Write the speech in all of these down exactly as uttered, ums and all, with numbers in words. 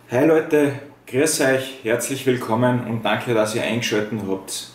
Hi Leute, grüß euch, herzlich willkommen und danke, dass ihr eingeschaltet habt.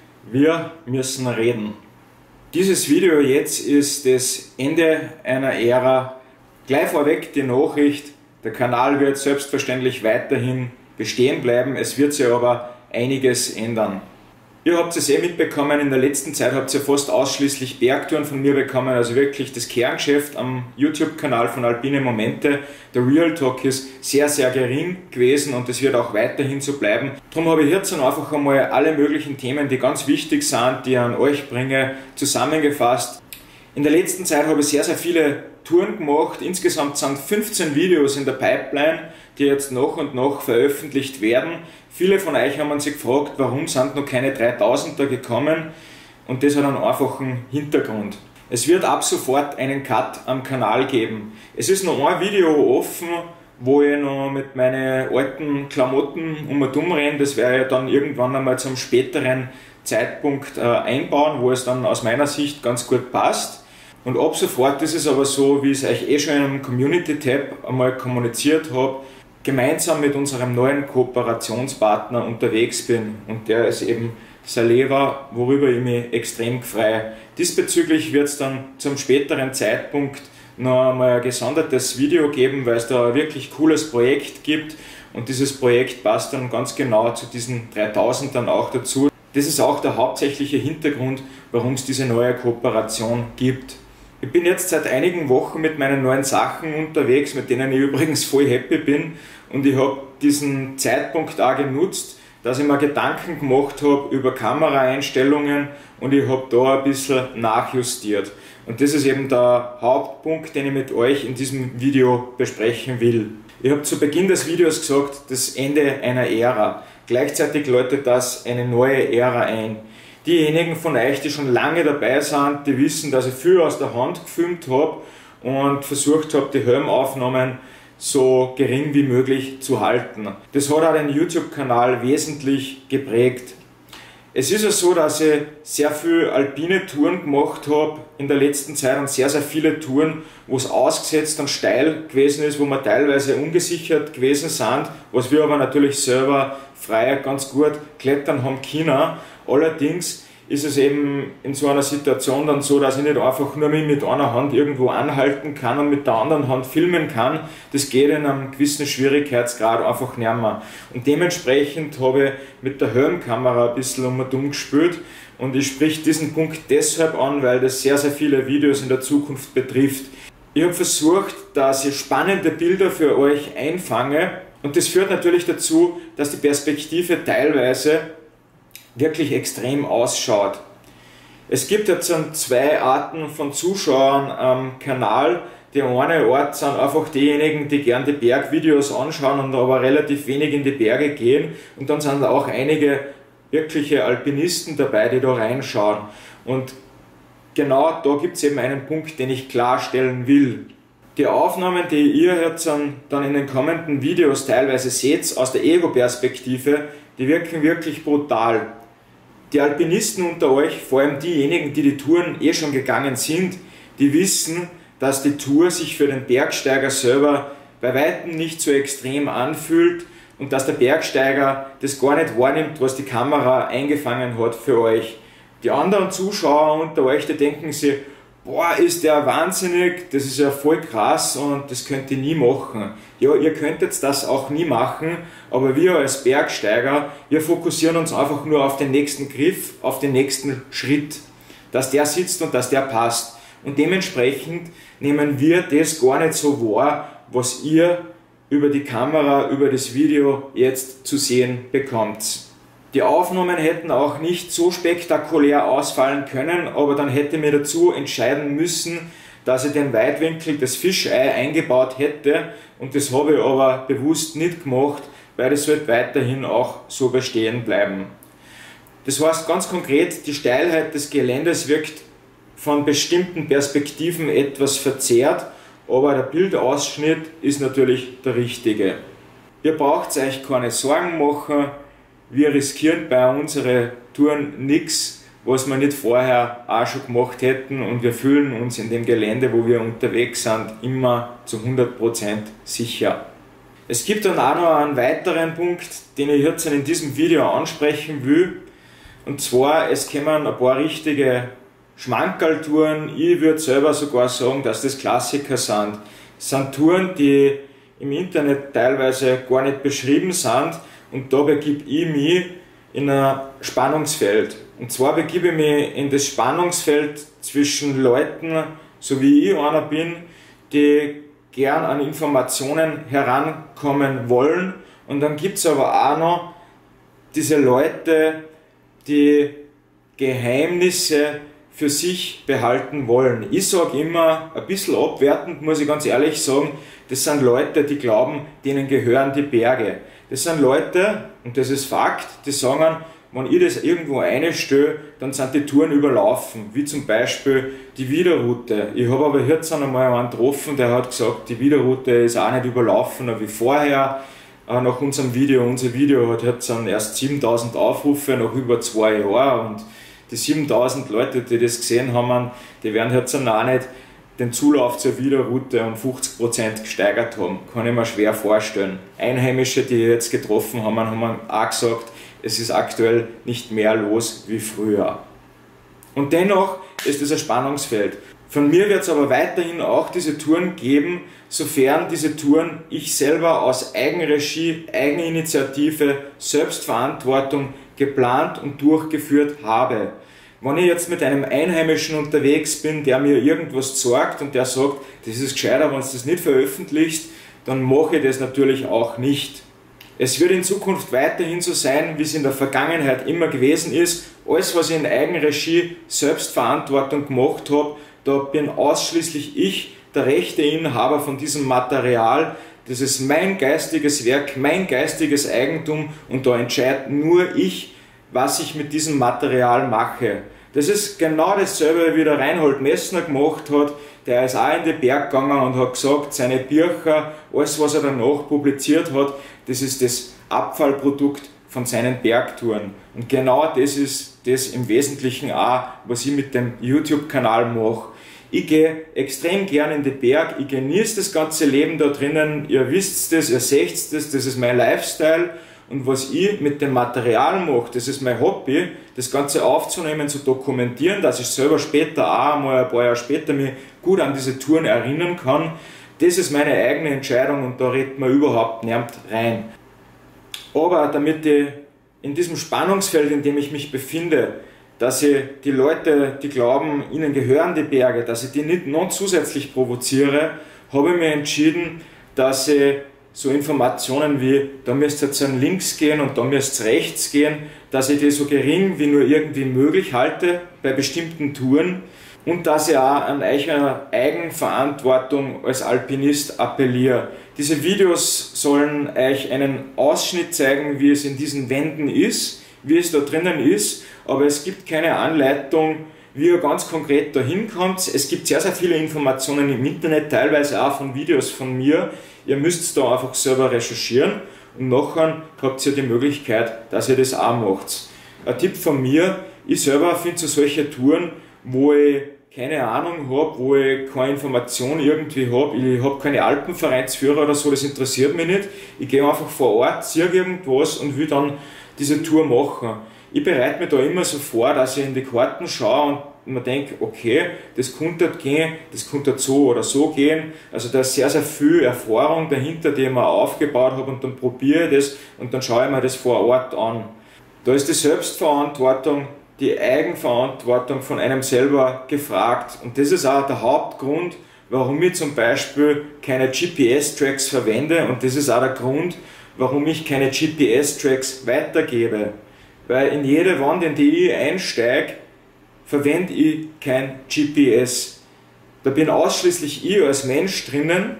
Wir müssen reden. Dieses Video jetzt ist das Ende einer Ära. Gleich vorweg die Nachricht, der Kanal wird selbstverständlich weiterhin bestehen bleiben, es wird sich aber einiges ändern. Ihr habt es eh mitbekommen, in der letzten Zeit habt ihr fast ausschließlich Bergtouren von mir bekommen, also wirklich das Kerngeschäft am YouTube-Kanal von Alpine Momente. Der Real Talk ist sehr, sehr gering gewesen und das wird auch weiterhin so bleiben. Darum habe ich jetzt dann einfach einmal alle möglichen Themen, die ganz wichtig sind, die ich an euch bringe, zusammengefasst. In der letzten Zeit habe ich sehr, sehr viele Touren gemacht. Insgesamt sind fünfzehn Videos in der Pipeline, die jetzt nach und nach veröffentlicht werden. Viele von euch haben sich gefragt, warum sind noch keine dreitausender gekommen, und das hat einen einfachen Hintergrund. Es wird ab sofort einen Cut am Kanal geben. Es ist noch ein Video offen, wo ich noch mit meinen alten Klamotten um und um renne. Das werde ich dann irgendwann einmal zum späteren Zeitpunkt äh, einbauen, wo es dann aus meiner Sicht ganz gut passt. Und ab sofort ist es aber so, wie ich es euch eh schon im Community-Tab einmal kommuniziert habe, gemeinsam mit unserem neuen Kooperationspartner unterwegs bin, und der ist eben Saleva, worüber ich mich extrem freue. Diesbezüglich wird es dann zum späteren Zeitpunkt noch einmal ein gesondertes Video geben, weil es da ein wirklich cooles Projekt gibt, und dieses Projekt passt dann ganz genau zu diesen dreitausend dann auch dazu. Das ist auch der hauptsächliche Hintergrund, warum es diese neue Kooperation gibt. Ich bin jetzt seit einigen Wochen mit meinen neuen Sachen unterwegs, mit denen ich übrigens voll happy bin, und ich habe diesen Zeitpunkt auch genutzt, dass ich mir Gedanken gemacht habe über Kameraeinstellungen, und ich habe da ein bisschen nachjustiert. Und das ist eben der Hauptpunkt, den ich mit euch in diesem Video besprechen will. Ich habe zu Beginn des Videos gesagt, das Ende einer Ära. Gleichzeitig läutet das eine neue Ära ein. Diejenigen von euch, die schon lange dabei sind, die wissen, dass ich viel aus der Hand gefilmt habe und versucht habe, die Helmaufnahmen so gering wie möglich zu halten. Das hat auch den YouTube-Kanal wesentlich geprägt. Es ist ja so, dass ich sehr viele alpine Touren gemacht habe in der letzten Zeit, und sehr, sehr viele Touren, wo es ausgesetzt und steil gewesen ist, wo wir teilweise ungesichert gewesen sind, was wir aber natürlich selber frei ganz gut klettern haben können. Allerdings ist es eben in so einer Situation dann so, dass ich nicht einfach nur mich mit einer Hand irgendwo anhalten kann und mit der anderen Hand filmen kann. Das geht in einem gewissen Schwierigkeitsgrad einfach nicht mehr. Und dementsprechend habe ich mit der Helmkamera ein bisschen um und um gespielt, und ich sprich diesen Punkt deshalb an, weil das sehr, sehr viele Videos in der Zukunft betrifft. Ich habe versucht, dass ich spannende Bilder für euch einfange, und das führt natürlich dazu, dass die Perspektive teilweise wirklich extrem ausschaut. Es gibt jetzt zwei Arten von Zuschauern am Kanal. Die eine Art sind einfach diejenigen, die gern die Bergvideos anschauen und aber relativ wenig in die Berge gehen, und dann sind auch einige wirkliche Alpinisten dabei, die da reinschauen. Und genau da gibt es eben einen Punkt, den ich klarstellen will. Die Aufnahmen, die ihr jetzt dann in den kommenden Videos teilweise seht, aus der Ego-Perspektive, die wirken wirklich brutal. Die Alpinisten unter euch, vor allem diejenigen, die die Touren eh schon gegangen sind, die wissen, dass die Tour sich für den Bergsteiger selber bei weitem nicht so extrem anfühlt, und dass der Bergsteiger das gar nicht wahrnimmt, was die Kamera eingefangen hat für euch. Die anderen Zuschauer unter euch, die denken sich, boah, ist der wahnsinnig, das ist ja voll krass und das könnt ihr nie machen. Ja, ihr könntet das auch nie machen, aber wir als Bergsteiger, wir fokussieren uns einfach nur auf den nächsten Griff, auf den nächsten Schritt, dass der sitzt und dass der passt. Und dementsprechend nehmen wir das gar nicht so wahr, was ihr über die Kamera, über das Video jetzt zu sehen bekommt. Die Aufnahmen hätten auch nicht so spektakulär ausfallen können, aber dann hätte ich mir dazu entscheiden müssen, dass ich den Weitwinkel, das Fischei, eingebaut hätte, und das habe ich aber bewusst nicht gemacht, weil das wird weiterhin auch so bestehen bleiben. Das heißt ganz konkret, die Steilheit des Geländes wirkt von bestimmten Perspektiven etwas verzerrt, aber der Bildausschnitt ist natürlich der richtige. Ihr braucht euch keine Sorgen machen. Wir riskieren bei unseren Touren nichts, was wir nicht vorher auch schon gemacht hätten, und wir fühlen uns in dem Gelände, wo wir unterwegs sind, immer zu hundert Prozent sicher. Es gibt dann auch noch einen weiteren Punkt, den ich jetzt in diesem Video ansprechen will. Und zwar, es kommen ein paar richtige Schmankerl-Touren. Ich würde selber sogar sagen, dass das Klassiker sind. Es sind Touren, die im Internet teilweise gar nicht beschrieben sind, und da begebe ich mich in ein Spannungsfeld. Und zwar begebe ich mich in das Spannungsfeld zwischen Leuten, so wie ich einer bin, die gern an Informationen herankommen wollen, und dann gibt es aber auch noch diese Leute, die Geheimnisse für sich behalten wollen. Ich sage immer, ein bisschen abwertend muss ich ganz ehrlich sagen, das sind Leute, die glauben, denen gehören die Berge. Das sind Leute, und das ist Fakt, die sagen, wenn ich das irgendwo einstelle, dann sind die Touren überlaufen, wie zum Beispiel die Widerroute. Ich habe aber jetzt einmal einen getroffen, der hat gesagt, die Widerroute ist auch nicht überlaufener wie vorher. Nach unserem Video, unser Video hat jetzt erst siebentausend Aufrufe nach über zwei Jahren, und die siebentausend Leute, die das gesehen haben, die werden jetzt auch nicht den Zulauf zur Widerroute um fünfzig Prozent gesteigert haben. Kann ich mir schwer vorstellen. Einheimische, die jetzt getroffen haben, haben auch gesagt, es ist aktuell nicht mehr los wie früher. Und dennoch ist es ein Spannungsfeld. Von mir wird es aber weiterhin auch diese Touren geben, sofern diese Touren ich selber aus Eigenregie, Eigeninitiative, Selbstverantwortung geplant und durchgeführt habe. Wenn ich jetzt mit einem Einheimischen unterwegs bin, der mir irgendwas sagt und der sagt, das ist gescheiter, wenn du das nicht veröffentlichst, dann mache ich das natürlich auch nicht. Es wird in Zukunft weiterhin so sein, wie es in der Vergangenheit immer gewesen ist. Alles, was ich in Eigenregie, Selbstverantwortung gemacht habe, da bin ausschließlich ich der rechte Inhaber von diesem Material. Das ist mein geistiges Werk, mein geistiges Eigentum, und da entscheidet nur ich, was ich mit diesem Material mache. Das ist genau dasselbe, wie der Reinhold Messner gemacht hat. Der ist auch in den Berg gegangen und hat gesagt, seine Bücher, alles was er danach publiziert hat, das ist das Abfallprodukt von seinen Bergtouren. Und genau das ist das im Wesentlichen auch, was ich mit dem YouTube-Kanal mache. Ich gehe extrem gern in den Berg, ich genieße das ganze Leben da drinnen, ihr wisst das, ihr seht das, das ist mein Lifestyle. Und was ich mit dem Material mache, das ist mein Hobby, das Ganze aufzunehmen, zu dokumentieren, dass ich selber später auch mal ein paar Jahre später mich gut an diese Touren erinnern kann. Das ist meine eigene Entscheidung, und da redet man überhaupt niemand rein. Aber damit ich in diesem Spannungsfeld, in dem ich mich befinde, dass ich die Leute, die glauben, ihnen gehören die Berge, dass ich die nicht noch zusätzlich provoziere, habe ich mir entschieden, dass ich so Informationen wie, da müsst ihr jetzt links gehen und da müsst ihr rechts gehen, dass ich die so gering wie nur irgendwie möglich halte bei bestimmten Touren, und dass ich auch an eure Eigenverantwortung als Alpinist appelliere. Diese Videos sollen euch einen Ausschnitt zeigen, wie es in diesen Wänden ist, wie es da drinnen ist, aber es gibt keine Anleitung, wie ihr ganz konkret dahin kommt. Es gibt sehr, sehr viele Informationen im Internet, teilweise auch von Videos von mir. Ihr müsst da einfach selber recherchieren, und nachher habt ihr die Möglichkeit, dass ihr das auch macht. Ein Tipp von mir, ich selber finde so solche Touren, wo ich keine Ahnung habe, wo ich keine Information irgendwie habe, ich habe keine Alpenvereinsführer oder so, das interessiert mich nicht. Ich gehe einfach vor Ort, ziehe irgendwas und will dann diese Tour machen. Ich bereite mich da immer so vor, dass ich in die Karten schaue und mir denke, okay, das könnte gehen, das könnte so oder so gehen. Also da ist sehr, sehr viel Erfahrung dahinter, die ich mir aufgebaut habe, und dann probiere ich das und dann schaue ich mir das vor Ort an. Da ist die Selbstverantwortung, die Eigenverantwortung von einem selber gefragt, und das ist auch der Hauptgrund, warum ich zum Beispiel keine G P S-Tracks verwende, und das ist auch der Grund, warum ich keine G P S-Tracks weitergebe. Weil in jede Wand, in die ich einsteige, verwende ich kein G P S. Da bin ausschließlich ich als Mensch drinnen,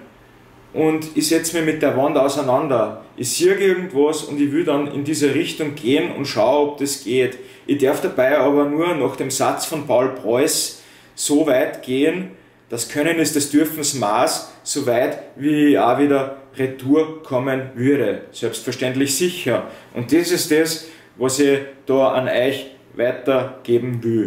und ich setze mich mit der Wand auseinander. Ich sehe irgendwas und ich will dann in diese Richtung gehen und schaue, ob das geht. Ich darf dabei aber nur nach dem Satz von Paul Preuß so weit gehen, das Können ist des Dürfens Maß, so weit wie ich auch wieder retour kommen würde. Selbstverständlich sicher. Und das ist das, was ich da an euch weitergeben will.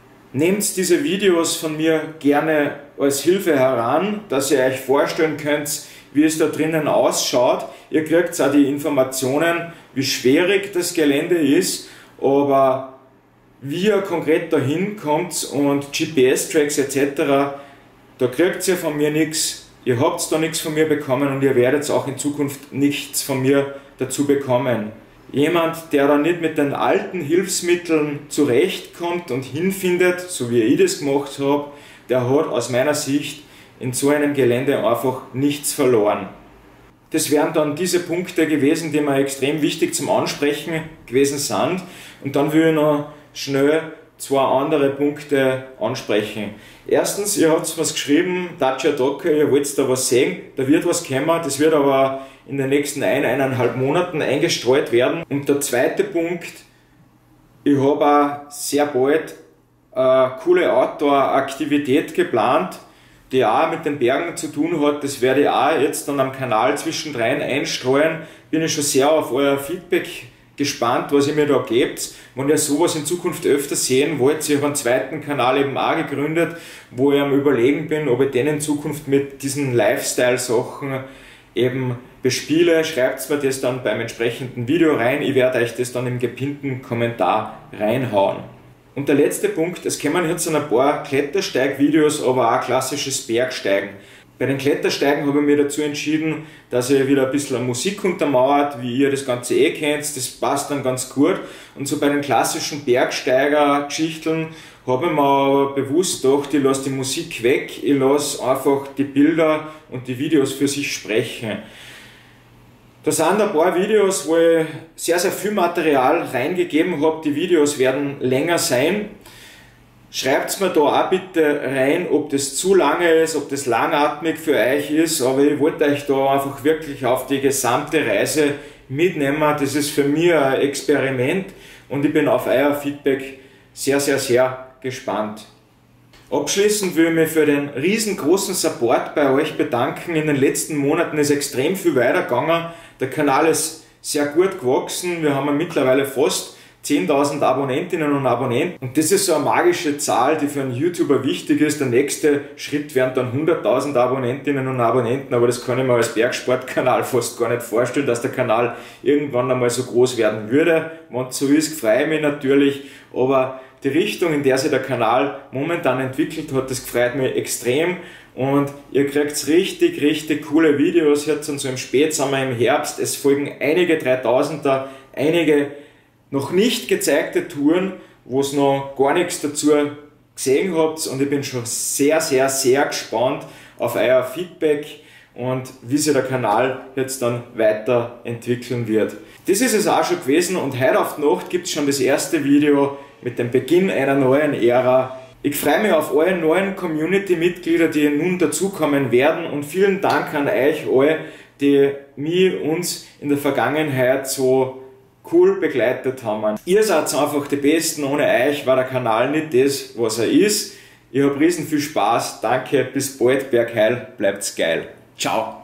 Nehmt diese Videos von mir gerne als Hilfe heran, dass ihr euch vorstellen könnt, wie es da drinnen ausschaut. Ihr kriegt auch die Informationen, wie schwierig das Gelände ist, aber wie ihr konkret dahin kommt und G P S-Tracks et cetera, da kriegt ihr von mir nichts, ihr habt da nichts von mir bekommen und ihr werdet auch in Zukunft nichts von mir dazu bekommen. Jemand, der da nicht mit den alten Hilfsmitteln zurechtkommt und hinfindet, so wie ich das gemacht habe, der hat aus meiner Sicht in so einem Gelände einfach nichts verloren. Das wären dann diese Punkte gewesen, die mir extrem wichtig zum Ansprechen gewesen sind. Und dann will ich noch schnell zwei andere Punkte ansprechen. Erstens, ihr habt was geschrieben, Dacia Docker, ihr wollt da was sehen, da wird was kommen, das wird aber in den nächsten ein, eineinhalb Monaten eingestreut werden. Und der zweite Punkt, ich habe auch sehr bald eine coole Outdoor-Aktivität geplant, die auch mit den Bergen zu tun hat. Das werde ich auch jetzt dann am Kanal zwischendrin einstreuen. Bin ich schon sehr auf euer Feedback gespannt, was ihr mir da gebt. Wenn ihr sowas in Zukunft öfter sehen wollt, ich habe einen zweiten Kanal eben auch gegründet, wo ich am Überlegen bin, ob ich den in Zukunft mit diesen Lifestyle-Sachen eben bespiele. Schreibt mir das dann beim entsprechenden Video rein. Ich werde euch das dann im gepinnten Kommentar reinhauen. Und der letzte Punkt, es kommen jetzt ein paar Klettersteig-Videos, aber auch klassisches Bergsteigen. Bei den Klettersteigen habe ich mich dazu entschieden, dass ich wieder ein bisschen Musik untermauert, wie ihr das Ganze eh kennt, das passt dann ganz gut. Und so bei den klassischen Bergsteiger-Geschichten habe ich mir aber bewusst gedacht, ich lasse die Musik weg, ich lasse einfach die Bilder und die Videos für sich sprechen. Da sind ein paar Videos, wo ich sehr, sehr viel Material reingegeben habe. Die Videos werden länger sein. Schreibt mir da auch bitte rein, ob das zu lange ist, ob das langatmig für euch ist. Aber ich wollte euch da einfach wirklich auf die gesamte Reise mitnehmen. Das ist für mich ein Experiment und ich bin auf euer Feedback sehr, sehr, sehr gespannt. Abschließend will ich mich für den riesengroßen Support bei euch bedanken. In den letzten Monaten ist extrem viel weitergegangen. Der Kanal ist sehr gut gewachsen. Wir haben mittlerweile fast zehntausend Abonnentinnen und Abonnenten. Und das ist so eine magische Zahl, die für einen YouTuber wichtig ist. Der nächste Schritt wären dann hunderttausend Abonnentinnen und Abonnenten, aber das kann ich mir als Bergsportkanal fast gar nicht vorstellen, dass der Kanal irgendwann einmal so groß werden würde. Wenn es so ist, freue ich mich natürlich, aber die Richtung, in der sich der Kanal momentan entwickelt hat, das freut mich extrem. Und ihr kriegt richtig, richtig coole Videos jetzt und so im Spätsommer, im Herbst. Es folgen einige dreitausender, einige noch nicht gezeigte Touren, wo es noch gar nichts dazu gesehen habt. Und ich bin schon sehr, sehr, sehr gespannt auf euer Feedback und wie sich der Kanal jetzt dann weiterentwickeln wird. Das ist es auch schon gewesen und heute auf die Nacht gibt es schon das erste Video mit dem Beginn einer neuen Ära. Ich freue mich auf alle neuen Community-Mitglieder, die nun dazukommen werden und vielen Dank an euch alle, die mich, uns in der Vergangenheit so cool begleitet haben. Ihr seid einfach die Besten, ohne euch war der Kanal nicht das, was er ist. Ich habe riesen viel Spaß, danke, bis bald, Bergheil, bleibt's geil. Ciao!